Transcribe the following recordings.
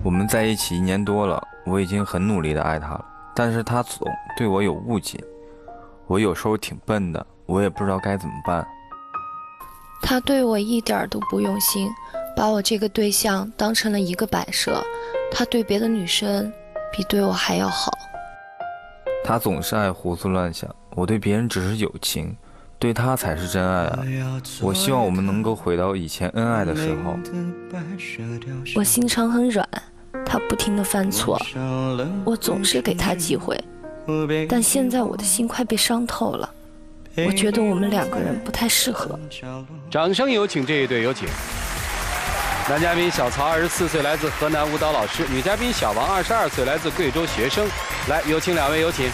我们在一起1年多了，我已经很努力的爱他了，但是他总对我有误解。我有时候挺笨的，我也不知道该怎么办。 他对我一点都不用心，把我这个对象当成了一个摆设。他对别的女生比对我还要好。 他总是爱胡思乱想，我对别人只是友情，对他才是真爱啊！我希望我们能够回到以前恩爱的时候。 我心肠很软，他不停地犯错，我总是给他机会，但现在我的心快被伤透了。我觉得我们2个人不太适合。 掌声有请这一对，有请。男嘉宾小曹24岁，来自河南舞蹈老师；女嘉宾小王22岁，来自贵州学生。来，有请2位，有请。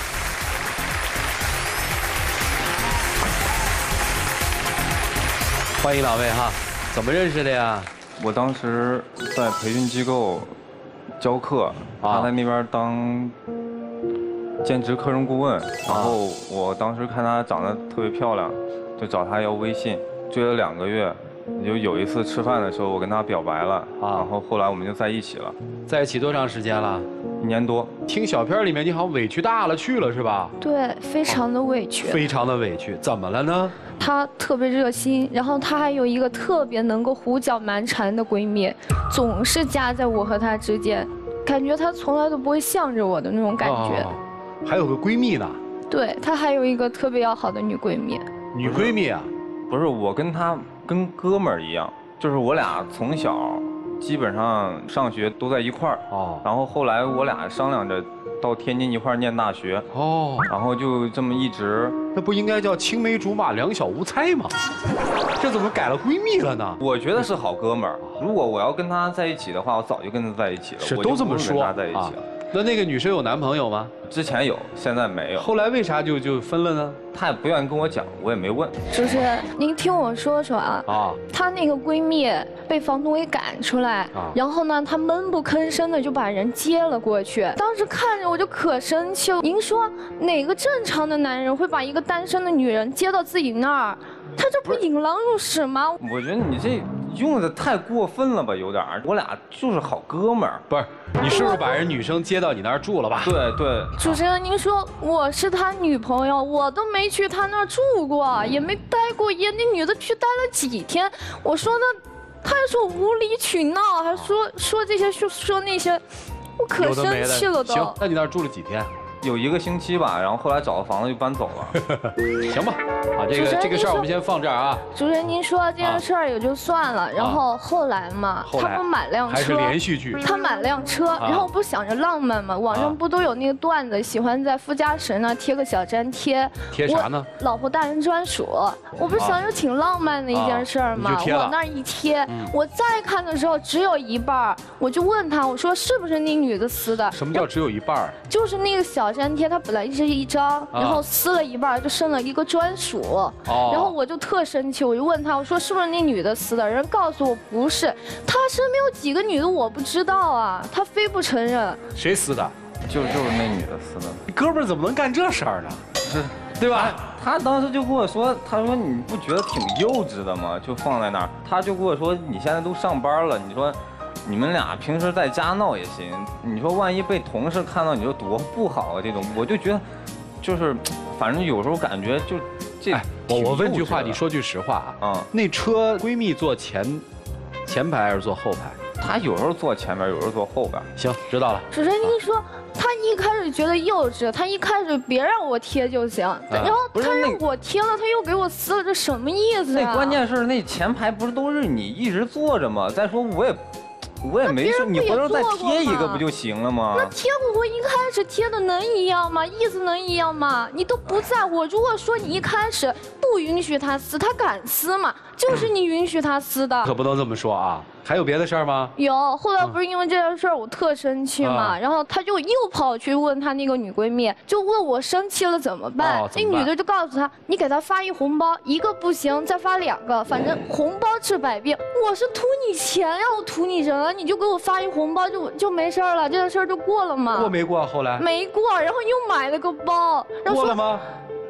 欢迎2位哈，怎么认识的呀？ 我当时在培训机构教课，他在那边当兼职课程顾问，然后我当时看她长得特别漂亮，就找她要微信，追了2个月，就有一次吃饭的时候，我跟她表白了，然后后来我们就在一起了。 在一起多长时间了 ？1年多。 听小片里面你好像委屈大了去了是吧？ 对，非常的委屈。 非常的委屈，怎么了呢？ 她特别热心，然后她还有一个特别能够胡搅蛮缠的闺蜜，总是夹在我和她之间，感觉她从来都不会向着我的那种感觉。 还有个闺蜜呢？ 对，她还有一个特别要好的女闺蜜。 女闺蜜啊？ 不是，我跟她跟哥们儿一样，就是我俩从小基本上上学都在一块儿。然后后来我俩商量着到天津一块儿念大学。然后就这么一直。 那不应该叫青梅竹马两小无猜吗？这怎么改了闺蜜了呢？ 我觉得是好哥们儿。如果我要跟她在一起的话，我早就跟她在一起了。 是都这么说。 跟她在一起了。 那个女生有男朋友吗？ 之前有，现在没有。 后来为啥就分了呢？ 她也不愿意跟我讲，我也没问。 主持人，您听我说说啊。她那个闺蜜被房东给赶出来，然后呢，她闷不吭声的就把人接了过去。当时看着我就可生气了。您说哪个正常的男人会把一个单身的女人接到自己那儿？他这不引狼入室吗？ 我觉得你这用的太过分了吧，有点儿。我俩就是好哥们儿。 不是，你是不是把人女生接到你那儿住了吧？ 对对。 主持人，您说我是他女朋友，我都没去他那儿住过，也没待过夜。那女的去待了几天，我说那，他还说无理取闹，还说这些说那些，我可生气了都。 行，那你那儿住了几天？ 有1个星期吧，然后后来找个房子就搬走了。 行吧，这个事儿我们先放这儿啊。 主持人，您说这件事儿也就算了，然后后来嘛，他不买辆车， 还是连续剧。 他买辆车，然后不想着浪漫嘛，网上不都有那个段子，喜欢在副驾驶那贴个小粘贴。 贴啥呢？ 老婆大人专属。我不是想着挺浪漫的一件事儿嘛，往那儿一贴，我再看的时候只有一半，我就问他，我说是不是那女的撕的？ 什么叫只有一半？ 就是那个小粘贴，它本来是一张，然后撕了一半，就剩了一个专属。然后我就特生气，我就问他，我说是不是那女的撕的？人告诉我不是，他身边有几个女的我不知道啊，他非不承认。 谁撕的？ 就是那女的撕的。 你哥们儿怎么能干这事儿呢？ 是， 对吧？ 他当时就跟我说，他说你不觉得挺幼稚的吗？就放在那儿，他就跟我说你现在都上班了，你说。你们俩平时在家闹也行，你说万一被同事看到，你说多不好啊！这种我就觉得，就是，反正有时候感觉就这。 我问句话，你说句实话啊。那车闺蜜坐前排还是坐后排？ 她有时候坐前边，有时候坐后边。 行，知道了。 主持人，您说他一开始觉得幼稚，他一开始别让我贴就行，然后他让我贴了，他又给我撕了，这什么意思啊？ 那关键是那前排不是都是你一直坐着吗？再说我也没说，你回头再贴一个不就行了吗？ 那贴我一开始贴的能一样吗？意思能一样吗？你都不在乎。如果说你一开始不允许他撕，他敢撕吗？就是你允许他撕的。 可不能这么说啊！还有别的事儿吗？ 有，后来不是因为这件事儿我特生气嘛，然后他就又跑去问他那个女闺蜜，就问我生气了怎么办？那女的就告诉他，你给他发一红包，一个不行再发2个，反正红包治百病。我是图你钱呀，我图你人啊，你就给我发一红包就没事了，这件事儿就过了嘛。 过没过？后来没过，然后又买了个包。 过了吗？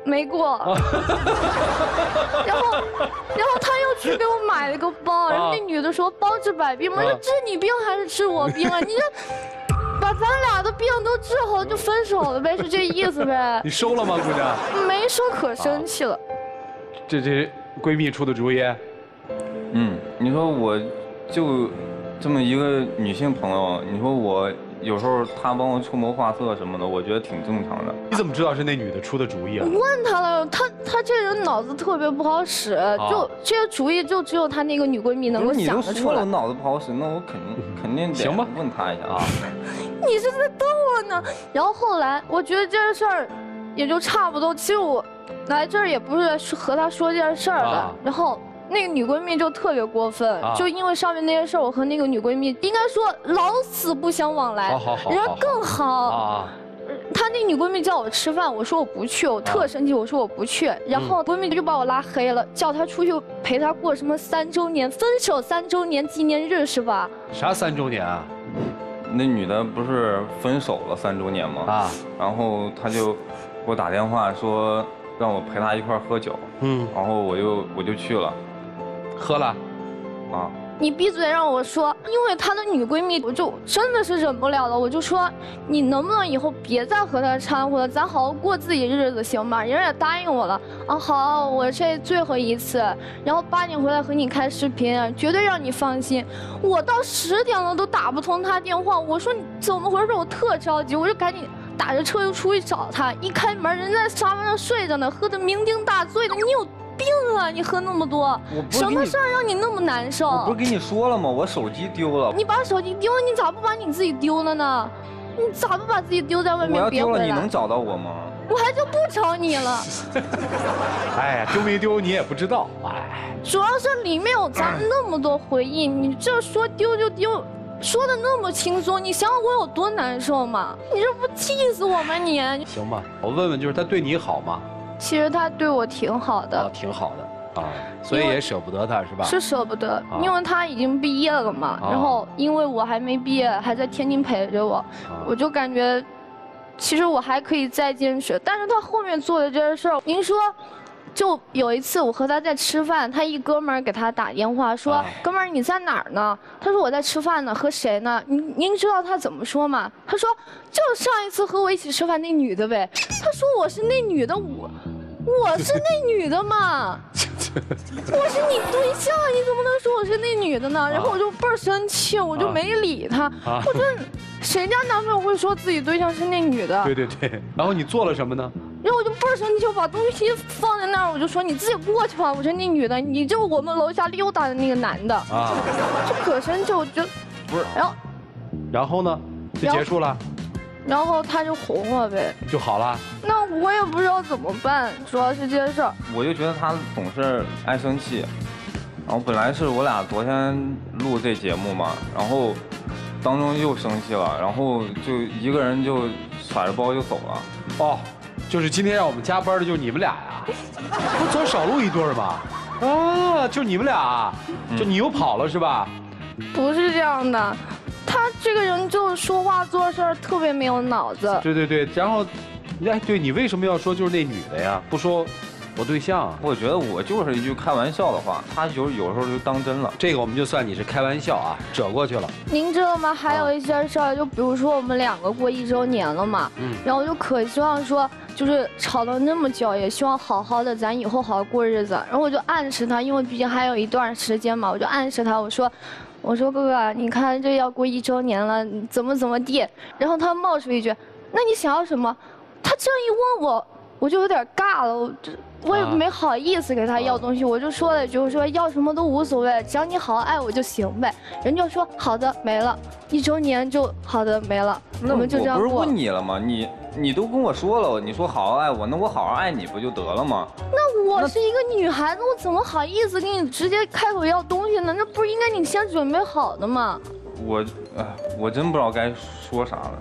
没过。然后他又去给我买了个包，然后那女的说包治百病嘛，说治你病还是治我病啊？你这把咱俩的病都治好了就分手了呗，是这意思呗？ 你收了吗，姑娘？ 没收，可生气了。 这闺蜜出的主意。 你说我就这么一个女性朋友，你说我有时候她帮我出谋划策什么的，我觉得挺正常的。 你怎么知道是那女的出的主意啊？ 我问她了，她这人脑子特别不好使，就这些主意就只有她那个女闺蜜能够想得出来。 你都说了我脑子不好使，那我肯定得问她一下啊。 你是在逗我呢？然后后来我觉得这件事儿也就差不多。其实我来这儿也不是和她说这件事儿的，然后。那个女闺蜜就特别过分，就因为上面那些事儿，我和那个女闺蜜应该说老死不相往来，人更好。她那女闺蜜叫我吃饭，我说我不去，我特生气，我说我不去。然后闺蜜就把我拉黑了，叫她出去陪她过什么3周年分手3周年纪念日是吧？ 啥3周年啊？ 那女的不是分手了3周年吗？然后她就给我打电话说让我陪她一块喝酒，然后我就去了。 喝了， 你闭嘴让我说，因为她的女闺蜜，我就真的是忍不了了，我就说你能不能以后别再和她掺和了，咱好好过自己日子行吗？人也答应我了好，我这最后一次，然后8点回来和你开视频，绝对让你放心。我到10点了都打不通她电话，我说你怎么回事？我特着急，我就赶紧打着车就出去找她，一开门人在沙发上睡着呢，喝得酩酊大醉的，你有病啊！你喝那么多，什么事儿让你那么难受？ 我不是跟你说了吗？我手机丢了。 你把手机丢了，你咋不把你自己丢了呢？你咋不把自己丢在外面别回来？ 我要丢了，你能找到我吗？ 我还就不找你了。 哎呀，丢没丢你也不知道， 主要是里面有咱们那么多回忆，你这说丢就丢。说的那么轻松，你想想我有多难受吗？你这不气死我吗你？ 行吧，我问问，就是他对你好吗？ 其实他对我挺好的， 挺好的所以也舍不得他是吧？ 是舍不得，因为他已经毕业了嘛，然后因为我还没毕业，还在天津陪着我，我就感觉，其实我还可以再坚持，但是他后面做的这些事儿，您说。就有一次我和他在吃饭，他一哥们儿给他打电话说：“哥们儿你在哪儿呢？”他说：“我在吃饭呢，和谁呢？”您知道他怎么说吗？他说：“就上一次和我一起吃饭那女的呗。”他说：“我是那女的，我是那女的嘛，我是你对象，你怎么能说我是那女的呢？”然后我就倍儿生气，我就没理他。我说：“谁家男朋友会说自己对象是那女的？” 对。然后你做了什么呢？ 然后我就倍儿生气，就把东西放在那儿，我就说你自己过去吧。我说那女的，你就我们楼下溜达的那个男的就可生气，我就不是。然后呢，就结束了。 然后他就哄我呗， 就好了。 那我也不知道怎么办，主要是这件事儿。 我就觉得他总是爱生气，然后本来是我俩昨天录这节目嘛，然后当中又生气了，然后就一个人就甩着包就走了。 就是今天让我们加班的，就是你们俩呀？不昨少录一对吗？就你们俩，就你又跑了是吧？ 不是这样的，他这个人就说话做事儿特别没有脑子。 对，然后，对你为什么要说就是那女的呀？不说我对象？ 我觉得我就是一句开玩笑的话，他有时候就当真了。 这个我们就算你是开玩笑啊，折过去了。 您知道吗？还有一些事儿，就比如说我们2个过1周年了嘛，然后我就可希望说。就是吵了那么久，也希望好好的，咱以后好好过日子。然后我就暗示他，因为毕竟还有一段时间嘛，我就暗示他，我说哥哥，你看这要过1周年了，怎么地。然后他冒出一句，那你想要什么？他这样一问我就有点尬了，我也没好意思给他要东西，我就说了一句，我说要什么都无所谓，只要你好好爱我就行呗。人就说好的，没了，1周年就好的没了，我们就这样过。 我不是问你了吗？你都跟我说了，你说好好爱我，那我好好爱你不就得了吗？ 那我是一个女孩子，我怎么好意思跟你直接开口要东西呢？那不是应该你先准备好的吗？ 我真不知道该说啥了，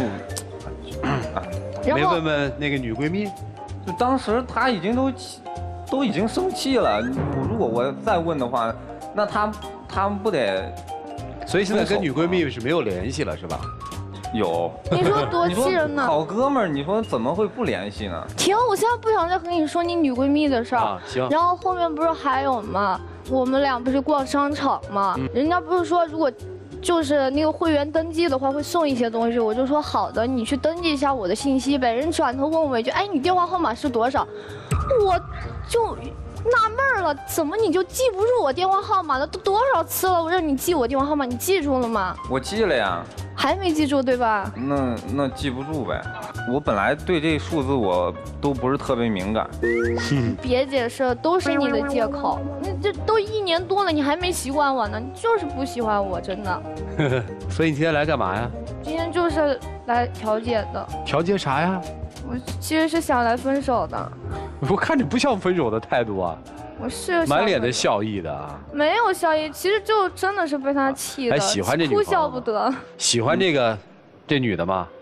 没问问那个女闺蜜， 就当时她已经都已经生气了。如果我再问的话，那她不得？ 所以现在跟女闺蜜是没有联系了，是吧？ 有。 你说多气人呢？ 好哥们儿，你说怎么会不联系呢？ 停，我现在不想再和你说你女闺蜜的事儿。 行。 然后后面不是还有吗？我们俩不是逛商场吗？人家不是说如果就是那个会员登记的话会送一些东西，我就说好的，你去登记一下我的信息呗。人转头问我一句，哎，你电话号码是多少？我就纳闷了，怎么你就记不住我电话号码了？都多少次了，我让你记我电话号码，你记住了吗？ 我记了呀。 还没记住对吧？ 那记不住呗。我本来对这数字我都不是特别敏感。 别解释，都是你的借口。你这都1年多了，你还没习惯我呢，你就是不喜欢我，真的。 所以你今天来干嘛呀？ 今天就是来调解的。 调解啥呀？ 我其实是想来分手的。 我看你不像分手的态度啊。 我是满脸的笑意的啊。 没有笑意，其实就真的是被他气的， 还喜欢这女哭笑不得。 喜欢这女的吗？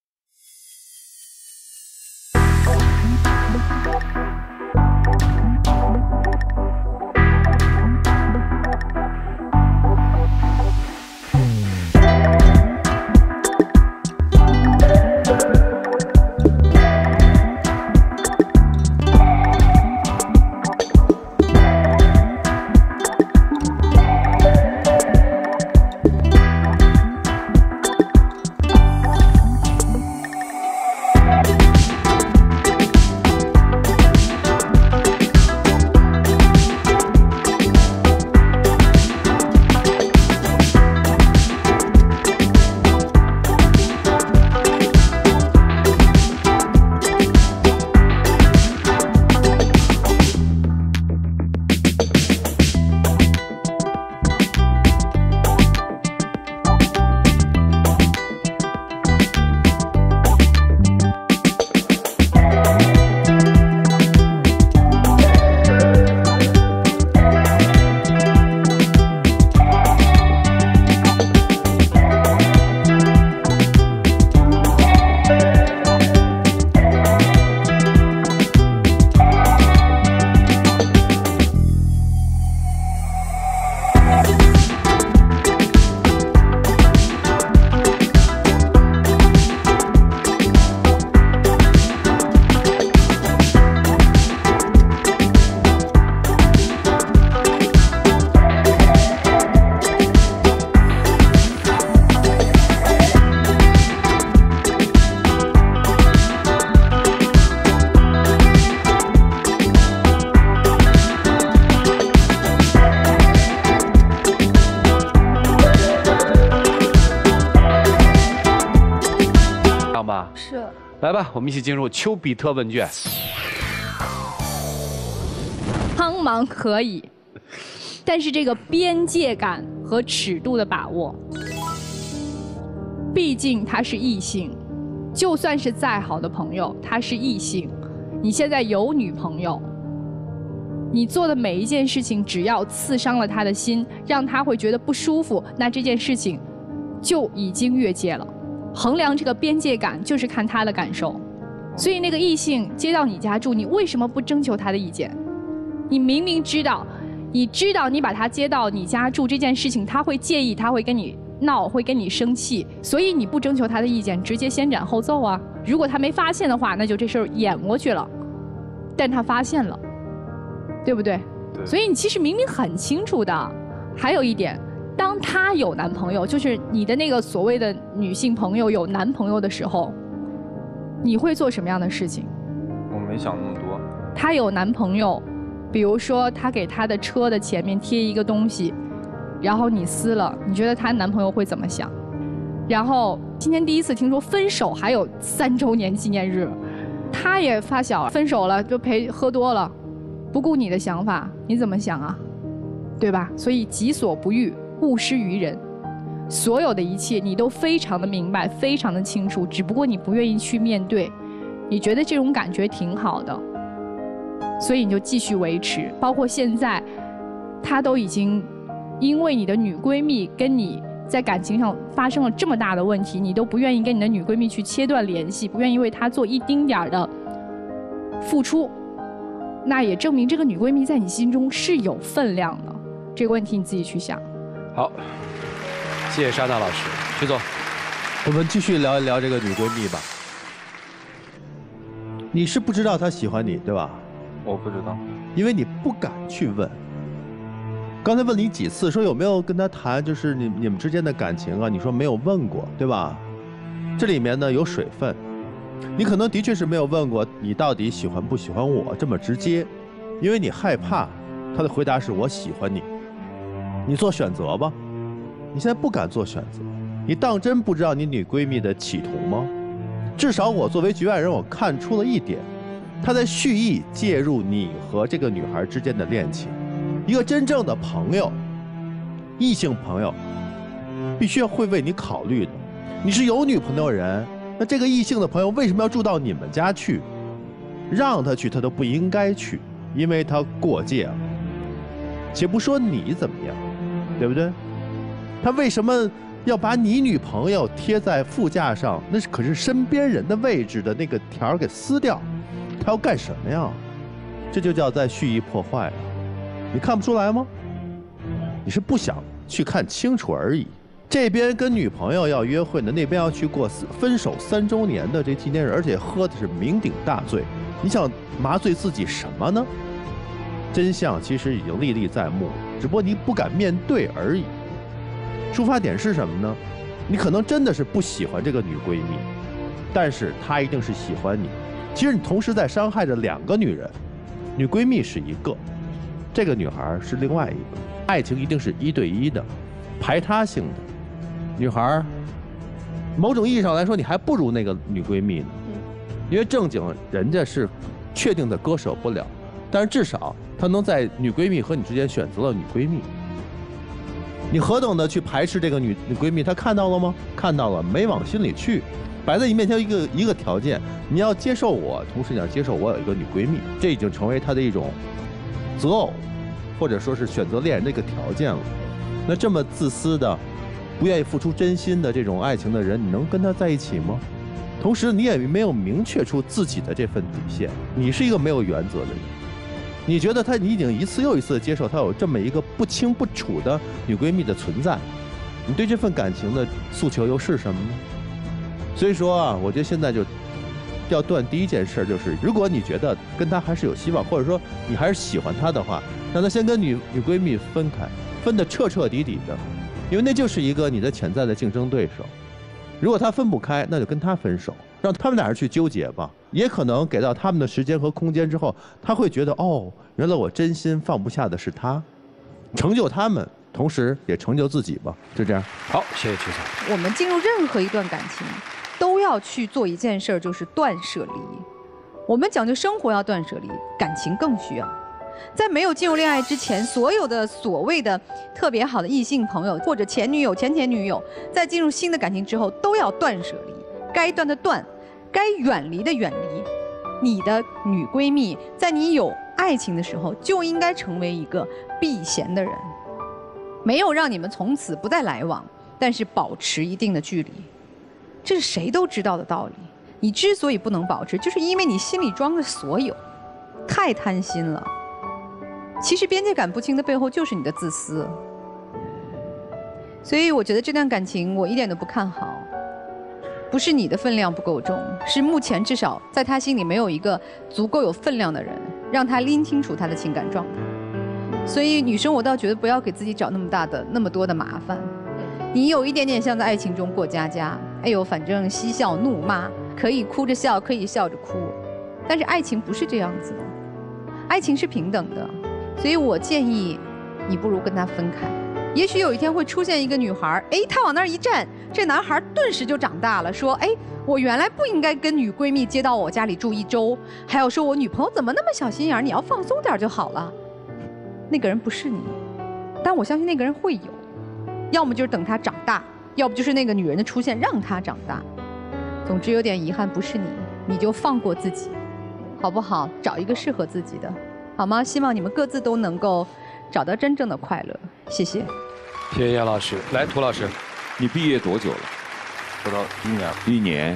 是。 来吧，我们一起进入丘比特问卷。 帮忙可以，但是这个边界感和尺度的把握，毕竟他是异性，就算是再好的朋友，他是异性。你现在有女朋友，你做的每一件事情，只要刺伤了他的心，让他会觉得不舒服，那这件事情就已经越界了。衡量这个边界感，就是看他的感受。所以那个异性接到你家住，你为什么不征求他的意见？你明明知道，你知道你把他接到你家住这件事情，他会介意，他会跟你闹，会跟你生气，所以你不征求他的意见，直接先斩后奏啊。如果他没发现的话，那就这事儿演过去了。但他发现了，对不对？ 对。 所以你其实明明很清楚的。还有一点，当他有男朋友，就是你的那个所谓的女性朋友有男朋友的时候，你会做什么样的事情？ 我没想那么多。 她有男朋友，比如说她给她的车的前面贴一个东西，然后你撕了，你觉得她男朋友会怎么想？然后今天第一次听说分手还有3周年纪念日，她也发小分手了就喝多了，不顾你的想法，你怎么想啊？对吧？所以己所不欲，勿施于人。所有的一切你都非常的明白，非常的清楚，只不过你不愿意去面对，你觉得这种感觉挺好的，所以你就继续维持。包括现在，她都已经因为你的女闺蜜跟你在感情上发生了这么大的问题，你都不愿意跟你的女闺蜜去切断联系，不愿意为她做一丁点儿的付出，那也证明这个女闺蜜在你心中是有分量的。这个问题你自己去想。 好，谢谢莎娜老师，徐总。 我们继续聊一聊这个女闺蜜吧。你是不知道她喜欢你，对吧？ 我不知道， 因为你不敢去问。刚才问你几次，说有没有跟她谈，就是你们之间的感情啊？你说没有问过，对吧？这里面呢有水分，你可能的确是没有问过你到底喜欢不喜欢我这么直接，因为你害怕她的回答是我喜欢你，你做选择吧。你现在不敢做选择。你当真不知道你女闺蜜的企图吗？至少我作为局外人，我看出了一点，她在蓄意介入你和这个女孩之间的恋情。一个真正的朋友，异性朋友，必须要会为你考虑的。你是有女朋友人，那这个异性的朋友为什么要住到你们家去？让他去，他都不应该去，因为他过界了。且不说你怎么样，对不对？他为什么要把你女朋友贴在副驾上？那可是身边人的位置的那个条给撕掉，他要干什么呀？这就叫在蓄意破坏啊！你看不出来吗？你是不想去看清楚而已。这边跟女朋友要约会呢，那边要去过分手3周年的这纪念日，而且喝的是酩酊大醉。你想麻醉自己什么呢？真相其实已经历历在目，只不过你不敢面对而已。出发点是什么呢？你可能真的是不喜欢这个女闺蜜，但是她一定是喜欢你。其实你同时在伤害着2个女人，女闺蜜是一个，这个女孩是另外一个。爱情一定是1对1的，排他性的。女孩，某种意义上来说，你还不如那个女闺蜜呢，因为正经人家是确定的割舍不了，但是至少她能在女闺蜜和你之间选择了女闺蜜。你何等的去排斥这个女闺蜜，她看到了吗？看到了，没往心里去。摆在你面前一个条件，你要接受我，同时你要接受我有一个女闺蜜，这已经成为她的一种择偶，或者说是选择恋人的一个条件了。那这么自私的，不愿意付出真心的这种爱情的人，你能跟她在一起吗？同时，你也没有明确出自己的这份底线，你是一个没有原则的人。你觉得你已经一次又一次的接受她有这么一个不清不楚的女闺蜜的存在，你对这份感情的诉求又是什么呢？所以说啊，我觉得现在就要断第一件事，就是如果你觉得跟她还是有希望，或者说你还是喜欢她的话，让她先跟女闺蜜分开，分得彻彻底底的，因为那就是一个你的潜在的竞争对手。如果她分不开，那就跟她分手，让他们俩人去纠结吧。也可能给到他们的时间和空间之后，他会觉得哦，原来我真心放不下的是他，成就他们，同时也成就自己吧。就这样。 好，谢谢曲总。 我们进入任何一段感情，都要去做一件事儿，就是断舍离。我们讲究生活要断舍离，感情更需要。在没有进入恋爱之前，所有的所谓的特别好的异性朋友或者前女友、前女友，在进入新的感情之后，都要断舍离，该断的断，该远离的远离。你的女闺蜜在你有爱情的时候，就应该成为一个避嫌的人，没有让你们从此不再来往，但是保持一定的距离，这是谁都知道的道理。你之所以不能保持，就是因为你心里装的所有，太贪心了。其实边界感不清的背后，就是你的自私。所以我觉得这段感情我一点都不看好。不是你的分量不够重，是目前至少在他心里没有一个足够有分量的人，让他拎清楚他的情感状态。所以女生，我倒觉得不要给自己找那么多的麻烦。你有一点点像在爱情中过家家，哎呦，反正嬉笑怒骂，可以哭着笑，可以笑着哭，但是爱情不是这样子的，爱情是平等的。所以我建议你不如跟他分开。也许有一天会出现一个女孩，哎，她往那儿一站，这男孩顿时就长大了，说，哎，我原来不应该跟女闺蜜接到我家里住1周，还要说我女朋友怎么那么小心眼，你要放松点就好了。那个人不是你，但我相信那个人会有，要么就是等他长大，要不就是那个女人的出现让他长大。总之有点遗憾，不是你，你就放过自己，好不好？找一个适合自己的，好吗？希望你们各自都能够找到真正的快乐。谢谢。 谢谢叶老师。来，涂老师， 你毕业多久了？ 不到1年。 1年。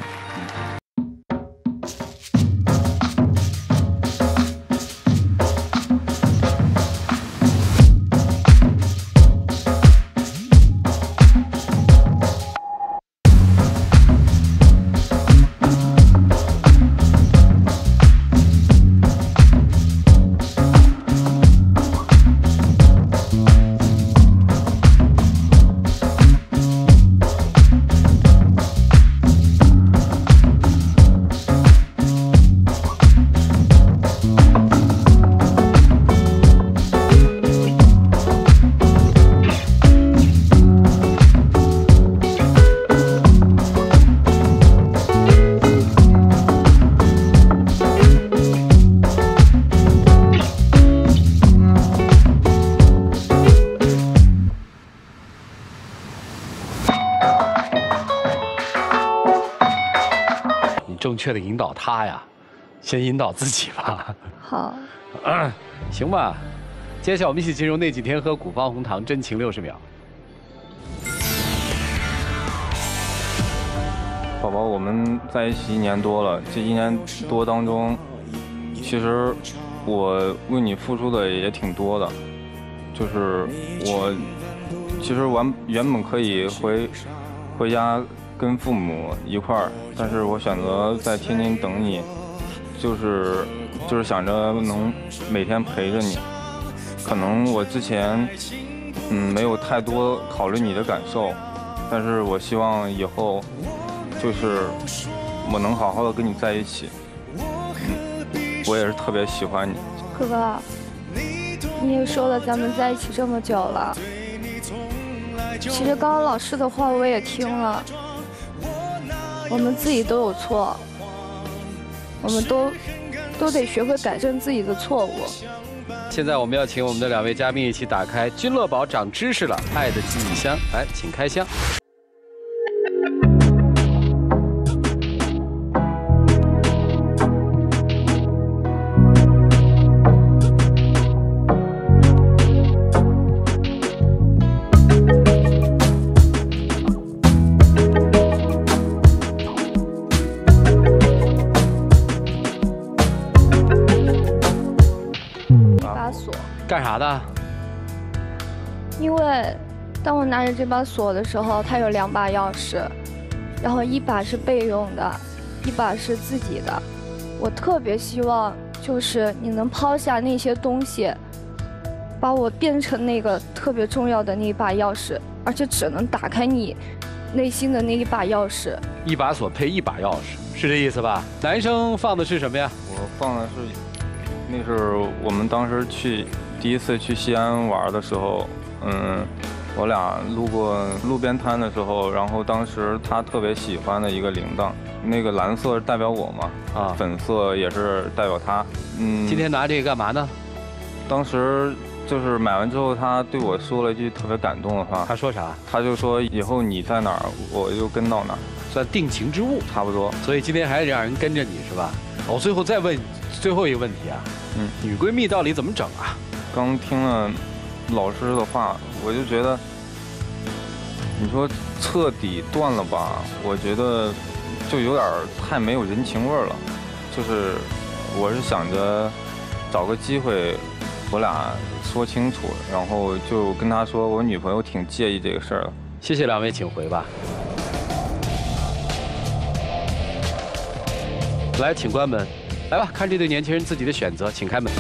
正确的引导他呀，先引导自己吧。 好。 行吧。接下来我们一起进入那几天喝古方红糖真情60秒。 宝宝，我们在一起1年多了，这1年多当中，其实我为你付出的也挺多的，就是我其实原本可以回家跟父母一块儿，但是我选择在天津等你，就是想着能每天陪着你。可能我之前没有太多考虑你的感受，但是我希望以后就是我能好好的跟你在一起。我也是特别喜欢你。 哥哥，你也说了咱们在一起这么久了，其实刚刚老师的话我也听了，我们自己都有错，我们都得学会改正自己的错误。 现在我们要请我们的2位嘉宾一起打开君乐宝长知识了爱的记忆箱，来，请开箱。干啥的？ 因为当我拿着这把锁的时候，它有2把钥匙，然后1把是备用的，1把是自己的。我特别希望就是你能抛下那些东西，把我变成那个特别重要的那一把钥匙，而且只能打开你内心的那一把钥匙。 1把锁配1把钥匙，是这意思吧？男生放的是什么呀？ 我放的是，那是我们当时第一次去西安玩的时候，我俩路过路边摊的时候，然后当时他特别喜欢的一个铃铛，那个蓝色代表我嘛，粉色也是代表他。 今天拿这个干嘛呢？ 当时就是买完之后，他对我说了一句特别感动的话。 他说啥？ 他就说以后你在哪儿，我就跟到哪儿， 算定情之物， 差不多。 所以今天还是让人跟着你是吧？我最后再问最后一个问题啊，女闺蜜到底怎么整啊？ 刚听了老师的话，我就觉得，你说彻底断了吧，我觉得就有点太没有人情味儿了。就是我是想着找个机会，我俩说清楚，然后就跟他说我女朋友挺介意这个事儿的。 谢谢2位，请回吧。来，请关门。来吧，看这对年轻人自己的选择，请开门。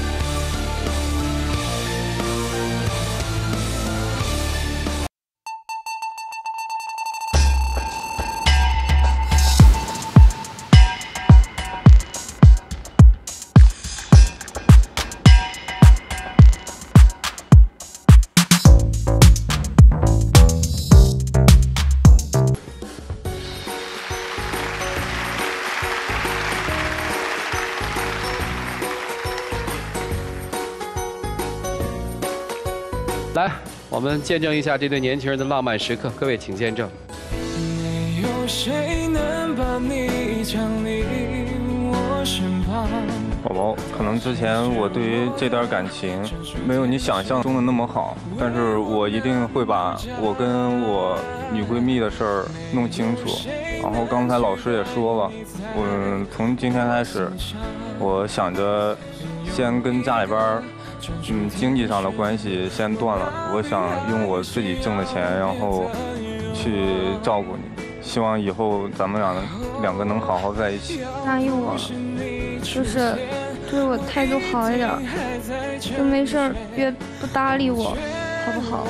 来，我们见证一下这对年轻人的浪漫时刻。各位，请见证。没有谁能把你降临我身旁。 宝宝，可能之前我对于这段感情没有你想象中的那么好，但是我一定会把我跟我女闺蜜的事儿弄清楚。然后刚才老师也说了，我从今天开始，我想着先跟家里边经济上的关系先断了，我想用我自己挣的钱，然后去照顾你。希望以后咱们两个能好好在一起。 答应我，就是对我态度好一点，就没事别不搭理我，好不好？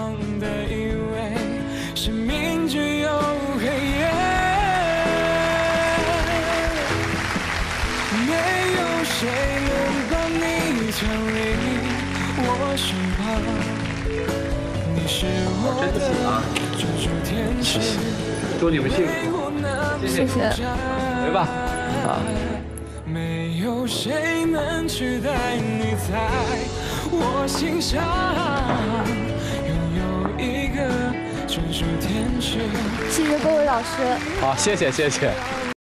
没有谁能把你降临我身旁，你是我的专属天使。 祝你们幸福， 谢谢。 回吧， 没有谁能取代你在我心上，拥有一个专属天使。 谢谢各位老师。 好，谢谢。